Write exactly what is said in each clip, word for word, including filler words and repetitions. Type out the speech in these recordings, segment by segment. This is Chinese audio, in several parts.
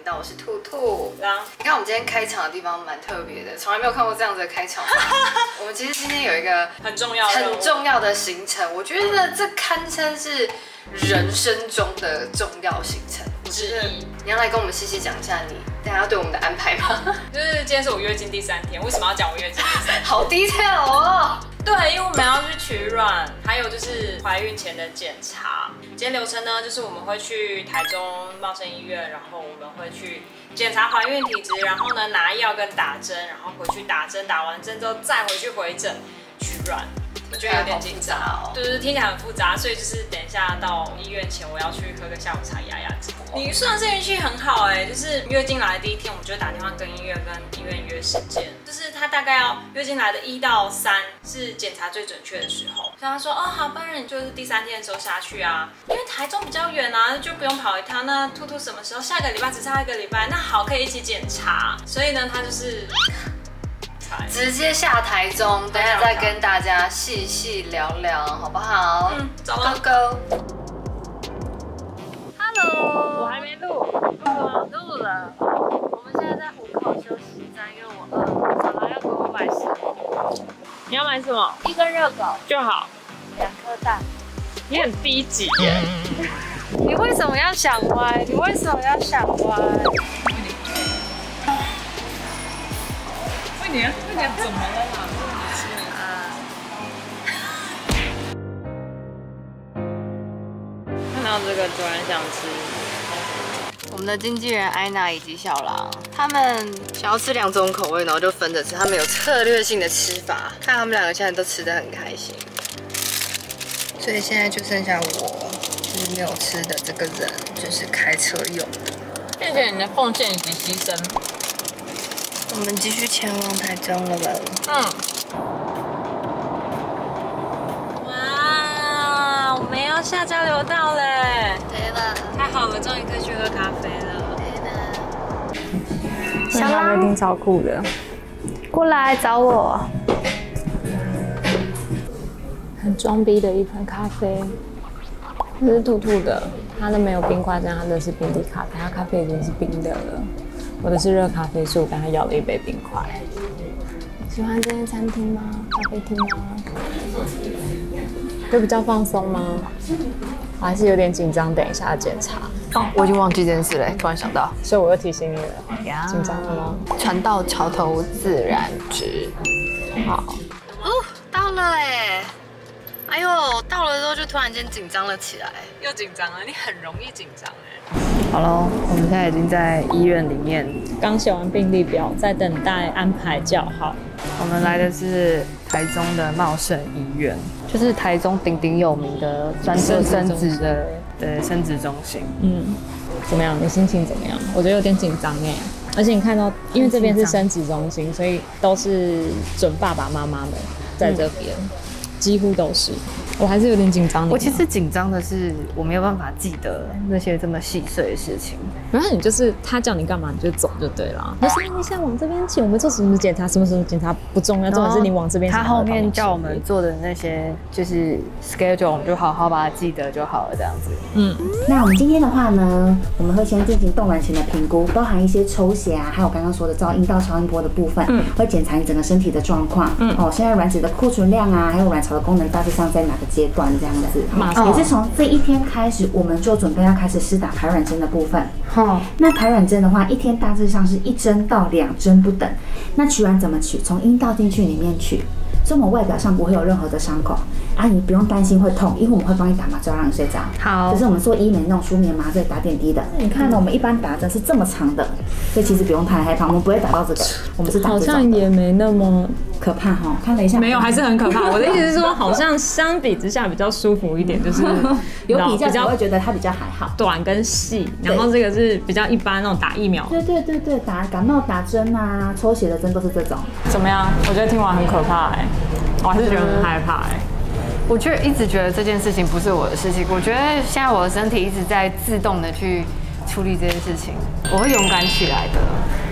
道，我是兔兔。你看我们今天开场的地方蛮特别的，从来没有看过这样子的开场。我们其实今天有一个很重要、 很重要的行程，我觉得这堪称是人生中的重要行程之一。 你要来跟我们细细讲一下你等下对我们的安排吗？ 就是今天是我月经第三天，为什么要讲我月经第三天？ 好 detail 哦。 对，因为我们要去取卵，还有就是怀孕前的检查。今天流程呢，就是我们会去台中茂盛医院，然后我们会去检查怀孕体质，然后呢拿药跟打针，然后回去打针，打完针之后再回去回诊取卵。我觉得有点紧张哦，对对，听起来很复杂，所以就是等一下到医院前，我要去喝个下午茶压压惊。你算是运气很好哎，就是月经来的第一天，我们就打电话跟医院跟医院约时间，就是他大概要月经来的一到三是检查最准确的时候。所以他说哦好，不然你就是第三天的时候下去啊，因为台中比较远啊，就不用跑一趟。那兔兔什么时候？下个礼拜只差一个礼拜，那好，可以一起检查。所以呢，他就是。 直接下台中，等下再跟大家细细聊聊，好不好？ 嗯，走了 ，Go Go。Hello， 我还没录， 录了，录了。我们现在在虎口休息站，因为我饿，早上要给我买食物。 你要买什么？ 一根热狗就好， 两颗蛋。 你很低级耶！ 你为什么要想歪？你为什么要想歪？ 你那个怎么了啦？看到这个突然想吃。 我们的经纪人艾娜以及小狼，他们想要吃两种口味，然后就分着吃。他们有策略性的吃法，看他们两个现在都吃得很开心。所以现在就剩下我，就是没有吃的这个人，就是开车用的。 谢谢你的奉献以及牺牲。 我们继续前往台中了吧？ 嗯。哇，我们要下交流道嘞！ 对了， 太好了，终于可以去喝咖啡了。 对的。 小狼一定超酷的， 过来找我。 很装逼的一盆咖啡，这是兔兔的，它的没有冰块，这样它的是冰滴咖啡，它咖啡已经是冰的了。我的是热咖啡，所以我刚才要了一杯冰块。喜欢这间餐厅吗？咖啡厅吗？会比较放松吗？我还是有点紧张，等一下检查。 哦，我已经忘记这件事了，突然想到， 所以我又提醒你了。紧张了吗？ 船到桥头自然直。好。哦，到了哎！哎呦，到了之后就突然间紧张了起来。 又紧张了，你很容易紧张哎。 好喽，我们现在已经在医院里面， 刚写完病历表，在等待安排叫号。 我们来的是台中的茂盛医院，就是台中鼎鼎有名的专做生殖的的生殖中心。 嗯，怎么样？你心情怎么样？我觉得有点紧张哎，而且你看到，因为这边是生殖中心，所以都是准爸爸妈妈们在这边，嗯、几乎都是。我还是有点紧张。 我其实紧张的是，我没有办法记得那些这么细碎的事情。 然后你就是他叫你干嘛你就走就对了。你说你想往这边请，我们做什么检查，什么什么检查不重要，重点是你往这边。 他后面叫我们做的那些就是 schedule， 我们就好好把它记得就好了，这样子。 嗯。 那我们今天的话呢，我们会先进行冻卵前的评估，包含一些抽血啊，还有刚刚说的照阴道超音波的部分，嗯，会检查你整个身体的状况。嗯。哦，现在卵子的库存量啊，还有卵巢的功能大致上在哪个阶段这样子。也是从这一天开始，我们就准备要开始施打排卵针的部分。好，那排卵针的话，一天大致上是一针到两针不等。那取卵怎么取？从阴道进去里面取，所以我们外表上不会有任何的伤口啊，你不用担心会痛，因为我们会帮你打麻醉让你睡着。好，这是我们做医美那种舒眠麻醉打点滴的。你看呢，我们一般打针是这么长的，所以其实不用太害怕，我们不会打到这个，我们是打这种的。 好像也没那么可怕哈，看了一下， 没有，还是很可怕。我的意思是说，好像相比之下比较舒服一点，就是有比较，我会觉得它比较还好， 短跟细。然后这个是比较一般那种打疫苗， 对对对对，打感冒打针啊，抽血的针都是这种。 怎么样？我觉得听完很可怕哎、欸，我还是觉得很害怕哎、欸。 我觉得一直觉得这件事情不是我的事情，我觉得现在我的身体一直在自动的去处理这件事情，我会勇敢起来的。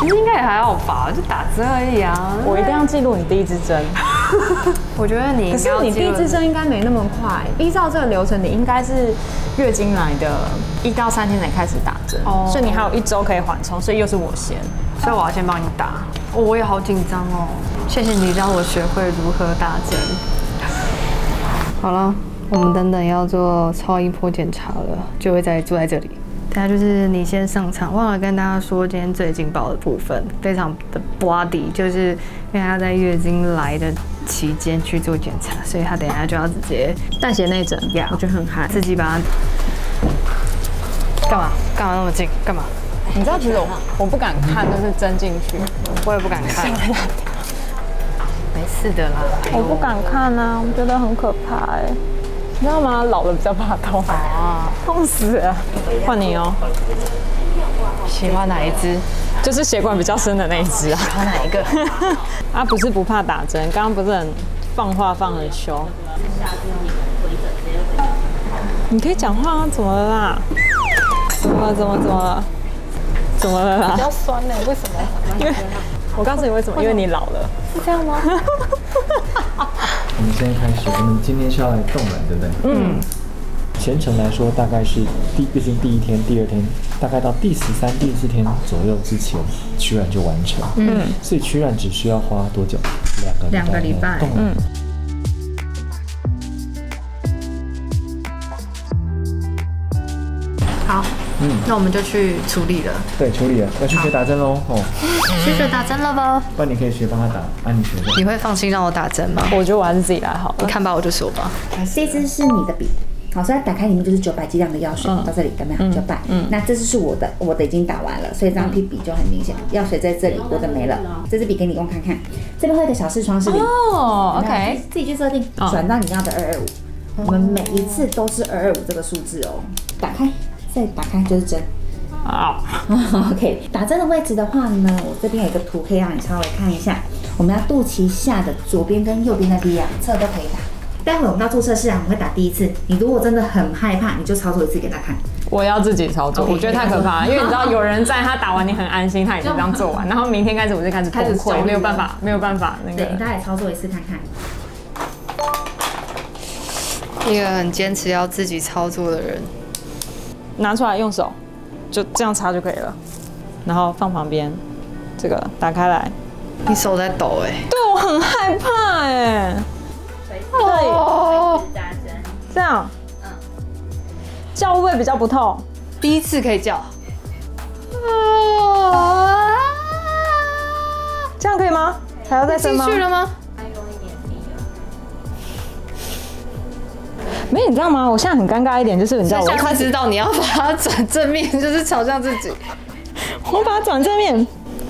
其实应该也还好吧，就打针而已啊。 我一定要记录你第一支针。 我觉得你可是你第一支针应该没那么快，依照这个流程，你应该是月经来的一到三天内开始打针，哦、所以你还有一周可以缓冲，所以又是我先， 所以我要先帮你打。哦、我也好紧张哦，谢谢你让我学会如何打针。好了，我们等等要做超音波检查了，就会再坐在这里。大家就是你先上场，忘了跟大家说，今天最劲爆的部分，非常的 body， 就是因为他在月经来的期间去做检查，所以他等一下就要直接淡血内诊，呀，我觉得很嗨， 自己把它干嘛干嘛那么近干嘛？ 你知道其实我我不敢看，就是针进去， 我也不敢看。没事的啦， 我不敢看啊，我觉得很可怕哎。你知道吗？老了比较怕痛啊，痛死了！换你哦。 喜欢哪一支？ 就是血管比较深的那一支啊。 喜欢哪一个？ 啊，不是不怕打针，刚刚不是很放话放很凶。你可以讲话啊？怎么了啦？怎么了？怎么怎么了？怎么了啦？ 比较酸呢？为什么？ 因为我告诉你为什么？因为你老了。 是这样吗？ 我们现在开始，我们今天是要来冻卵，对不对？嗯。前程来说，大概是第，毕竟第一天、第二天，大概到第十三、第四天左右之前，取卵就完成。嗯。所以取卵只需要花多久？两个两个礼拜。 嗯。 好。嗯，那我们就去处理了。 对，处理了，要去学打针喽。哦， 去学打针了吧？ 不然你可以学帮他打，啊，你学的。 你会放心让我打针吗？ 我觉得我还是自己来好了。 你看吧，我就说吧。 这支是你的笔，好，所以打开里面就是九百剂量的药水，嗯、到这里有没有？九百。嗯。那这支是我的，我的已经打完了，所以这张批笔就很明显，药水在这里，我的没了。这支笔给你用看看，这边会有个小视窗是零。 哦 ，OK， 自己去设定，转到你要的二二五。我们每一次都是二二五这个数字哦。打开，再打开就是针。 好 ，OK， 打针的位置的话呢，我这边有一个图可以让你稍微看一下。我们要肚脐下的左边跟右边的两侧都可以打。待会我们到注射室啊，我们会打第一次。你如果真的很害怕，你就操作一次给他看。 我要自己操作， okay, 我觉得太可怕了，因为你知道有人在他打完你很安心，他已经这样做完，然后明天开始我就开始崩溃，没有办法，没有办法那个。 对，大家也操作一次看看。 一个很坚持要自己操作的人， 拿出来用手。就这样插就可以了，然后放旁边，这个打开来。 你手在抖哎、欸， 对我很害怕哎、欸。哦，这样，嗯，叫会不会比较不痛？ 第一次可以叫。 这样可以吗？还要再深吗？ 进去了吗？ 没，你知道吗？我现在很尴尬一点，就是你知道，我开始知道你要把它转正面，就是朝向自己。 我把它转正面，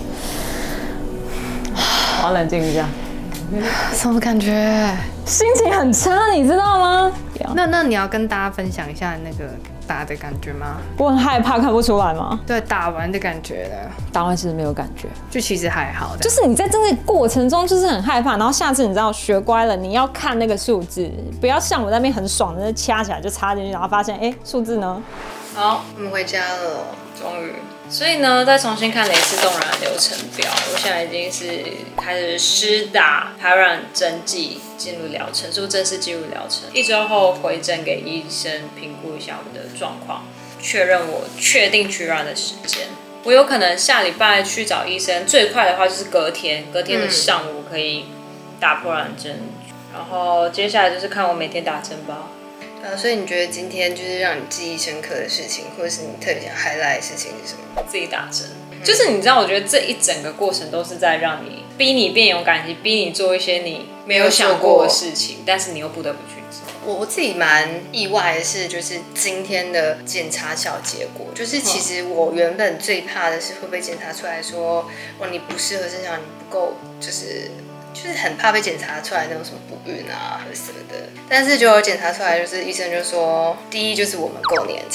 我要冷静一下。 什么感觉？ 心情很差，你知道吗？ 那那你要跟大家分享一下那个打的感觉吗？ 我很害怕，看不出来吗？ 对，打完的感觉的。 打完其实没有感觉， 就其实还好。 就是你在这个过程中就是很害怕，然后下次你知道学乖了，你要看那个数字，不要像我那边很爽的掐起来就插进去，然后发现哎数字呢？ 好，我们回家了， 终于。所以呢，再重新看了一次冻卵流程表，我现在已经是开始施打排卵针剂，进入疗程，就正式进入疗程。一周后回诊给医生评估一下我的状况，确认我确定取卵的时间。我有可能下礼拜去找医生，最快的话就是隔天，隔天的上午可以打破卵针，然后接下来就是看我每天打针吧。 呃，所以你觉得今天就是让你记忆深刻的事情，或者是你特别想 highlight 的事情是什么？ 自己打针，就是你知道，我觉得这一整个过程都是在让你逼你变勇敢，逼你做一些你没有想过的事情，但是你又不得不去做。 我我自己蛮意外的是，就是今天的检查小结果，就是其实我原本最怕的是会被检查出来说，哦，你不适合生小孩，你不够，就是就是很怕被检查出来那种什么不孕啊或者什么的。但是就有检查出来，就是医生就说，第一就是我们够年轻。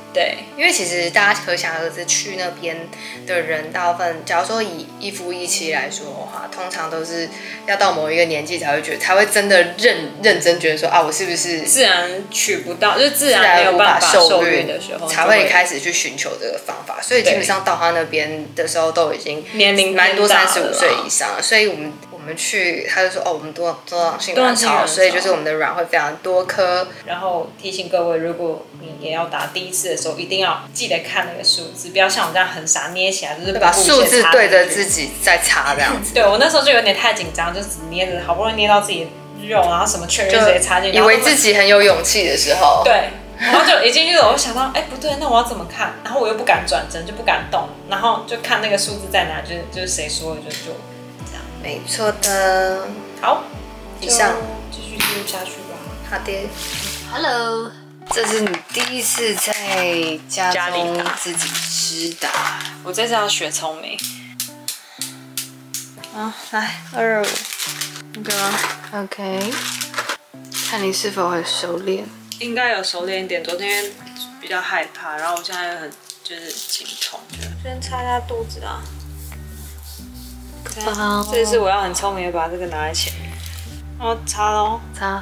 对， 因为其实大家可想而知，去那边的人大部分，假如说以一夫一妻来说的话，通常都是要到某一个年纪才会觉得，才会真的认认真觉得说啊，我是不是自然取不到，就是自然没有办法受孕的时候， 才会开始去寻求这个方法。所以基本上到他那边的时候，都已经年龄蛮多三十五岁以上了，所以我们。我们去，他就说哦，我们多多囊性卵巢，所以就是我们的卵会非常多颗。 然后提醒各位，如果你也要打第一次的时候，一定要记得看那个数字，不要像我这样很傻捏起来，就是把数字对着自己再插这样子。 对我那时候就有点太紧张，就只捏着，好不容易捏到自己的肉，然后什么确认直接插进去， 以为自己很有勇气的时候， 对。然后就已经就是我想到，哎，不对，那我要怎么看？然后我又不敢转针，就不敢动，然后就看那个数字在哪，就是就是谁说的就就。 没错的， 好， 以上继续记录下去吧。 好的 ，Hello， 这是你第一次在家中自己吃的， 我这次要学聪明。 好，来二五，那个 OK， 看你是否很熟练。 应该有熟练一点，昨天比较害怕，然后我现在很就是紧痛，先擦一下肚子啊。这次我要很聪明的把这个拿在前面，然后擦咯， 擦。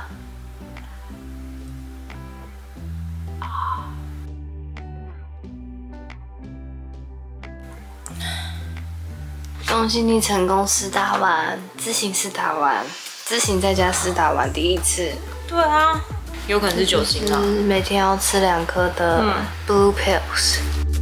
恭喜你成功施打完，自行施打完，自行在家施打完第一次。 对啊，有可能是酒精啊。 每天要吃两颗的 Blue Pills。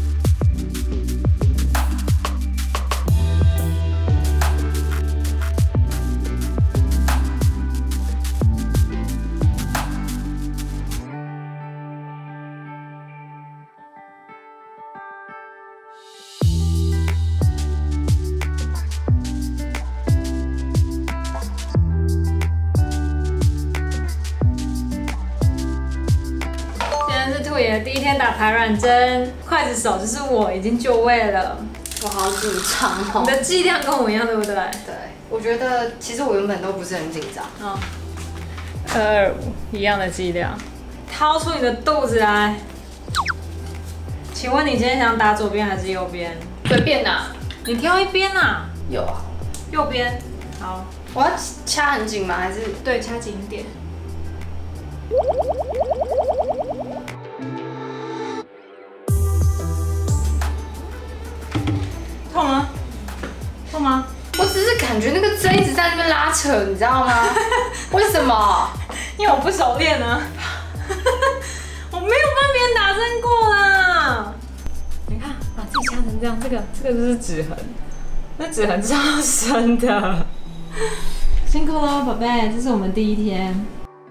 兔爷第一天打排卵针，刽子手就是我，已经就位了。 我好紧张哦！ 你的剂量跟我一样，对不对？ 对，我觉得其实我原本都不是很紧张。 嗯，二二五一样的剂量，掏出你的肚子来。请问你今天想打左边还是右边？ 随便拿， 你挑一边啊。 有啊， 右边。好， 我要掐很紧吗？还是对，掐紧一点。痛吗？痛吗？ 我只是感觉那个针一直在那边拉扯，你知道吗？为什么？ 因为我不熟练啊。我没有帮别人打针过啦。你看，把自己掐成这样，这个这个就是指痕，那指痕超深的。辛苦了，宝贝，这是我们第一天。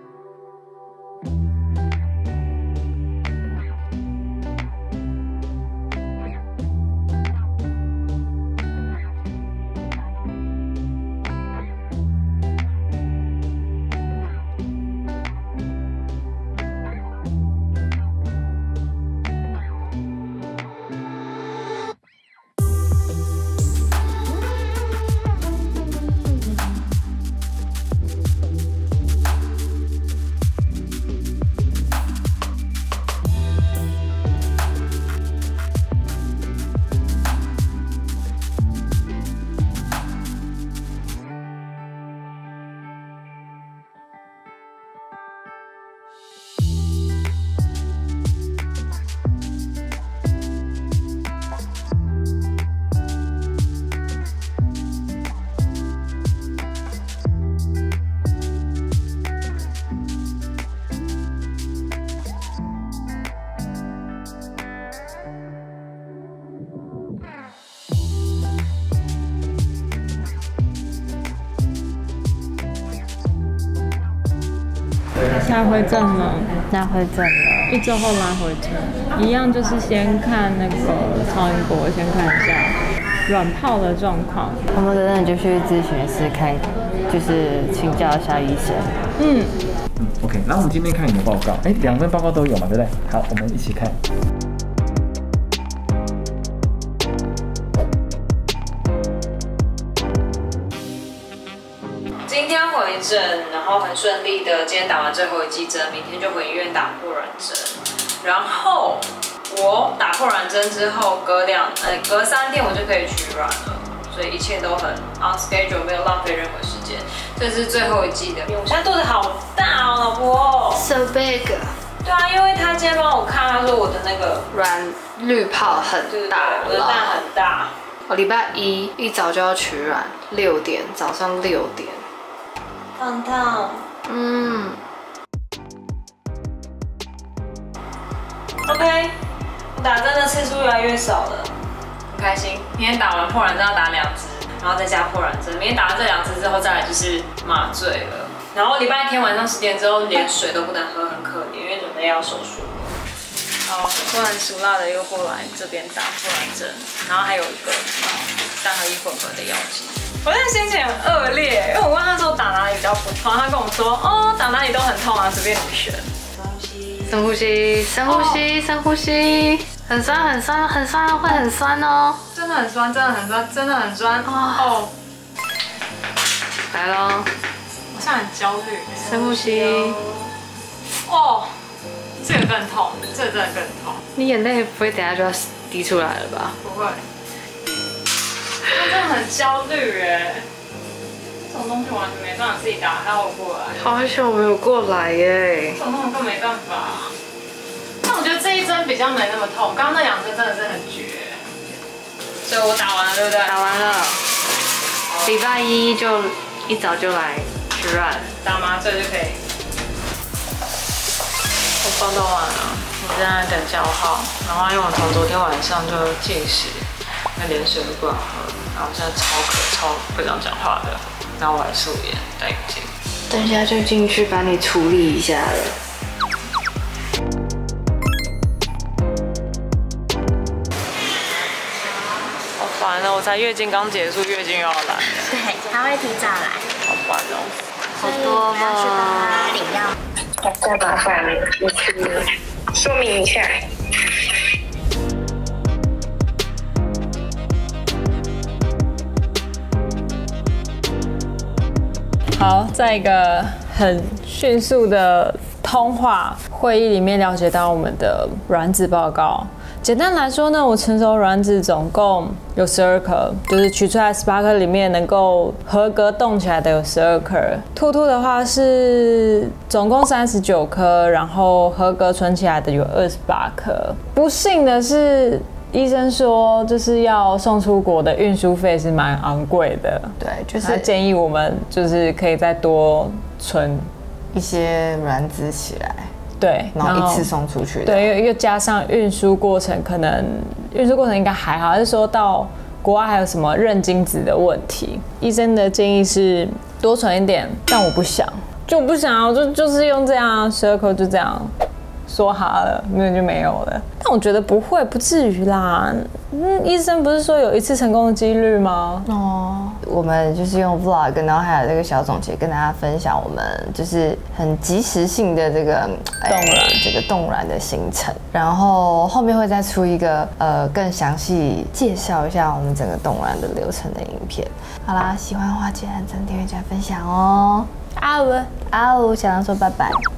拉回正了， 拉回正了。 一周后拉回正，一样就是先看那个超音波，先看一下卵泡的状况。 我们等等就去咨询室看，就是请教一下医生。 嗯嗯 ，OK。那我们今天看你的报告，哎，两份报告都有嘛，对不对？好，我们一起看。 今天回诊，然后很顺利的，今天打完最后一剂针，明天就回医院打破卵针。然后我打破卵针之后，隔两呃隔三天我就可以取卵了，所以一切都很 on schedule， 没有浪费任何时间。这是最后一季的，我现在肚子好大哦，老婆。 So big。 对啊，因为他今天帮我看，他说我的那个卵滤泡很大， 我的蛋很大。 我礼拜一一早就要取卵，六点，早上六点。 烫烫。 嗯。 OK， 我打针的次数越来越少了，很开心。明天打完破卵针要打两支，然后再加破卵针。明天打完这两支之后，再来就是麻醉了。然后礼拜天晚上十点之后，连水都不能喝，很可怜，因为准备要手术了。好，突然熟辣的又过来这边打破卵针，然后还有一个三合一混合的药剂。我现在心情很恶劣，因为我问他说打哪里比较不痛，他跟我说哦打哪里都很痛啊，随便你选。 深呼吸，深呼吸，深呼吸，很酸，很酸，很酸，会很酸哦。 真的很酸，真的很酸，真的很酸哦。 来咯， 我现在很焦虑。 深呼吸。 哦，这个更痛，这个真的更痛。 你眼泪不会等下就要滴出来了吧？ 不会。我真的很焦虑哎。这种东西完全没办法自己打，还要我过来。 好久没有过来耶。 这种东西更没办法。但我觉得这一针比较没那么痛，刚刚那两针真的是很绝。所以我打完了，对不对？ 打完了。礼拜一就一早就来取卵， 打麻醉就可以。我包都完了，我现在等叫号，然后因为我从昨天晚上就禁食，那连水都不敢喝，然后现在超渴超不想讲话的。然后我还素颜戴眼镜， 等一下就进去把你处理一下了。 好烦哦！我才月经刚结束，月经又要来了。 对，他会提早来。 好烦哦！ 好多我要去帮他领药。 再麻烦你去说明一下。 好，在一个很迅速的通话会议里面了解到我们的卵子报告。简单来说呢，我成熟卵子总共有十二颗，就是取出来十八颗里面能够合格动起来的有十二颗。兔兔的话是总共三十九颗，然后合格存起来的有二十八颗。不幸的是，医生说就是要送出国的运输费是蛮昂贵的， 对，就是他建议我们就是可以再多存一些卵子起来， 对， 然后一次送出去的。 对，又又加上运输过程，可能运输过程应该还好，还是说到国外还有什么认精子的问题？医生的建议是多存一点，但我不想，就不想，我就就是用这样十二颗就这样。说好了，没有就没有了。但我觉得不会，不至于啦。嗯，医生不是说有一次成功的几率吗？ 哦，我们就是用 vlog， 然后还有这个小总结跟大家分享我们就是很及时性的这个冻卵、 哎、这个冻卵的行程。然后后面会再出一个呃更详细介绍一下我们整个冻卵的流程的影片。好啦，喜欢的话记得按赞、订阅、加分享哦。啊呜啊呜，小狼说拜拜。